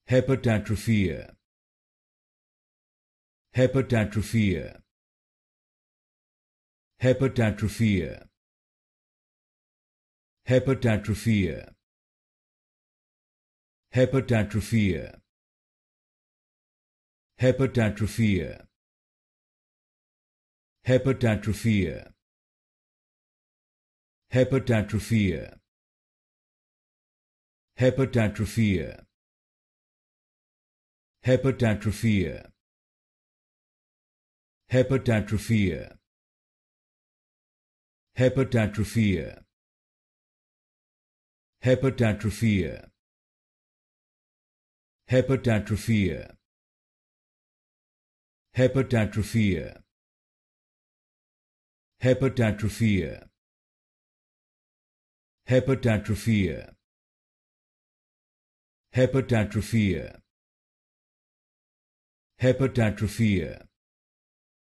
Hepatatrophia. Hepatatrophia. Hepatatrophia. Hepatatrophia. Hepatatrophia. Hepatatrophia. Hepatatrophia. Hepatatrophia. Hepatatrophia. Hepatatrophia. Hepatatrophia. Hepatatrophia. Hepatatrophia. Hepatatrophia. Hepatatrophia. Hepatatrophia. Hepatatrophia. Hepatatrophia. Hepatatrophia.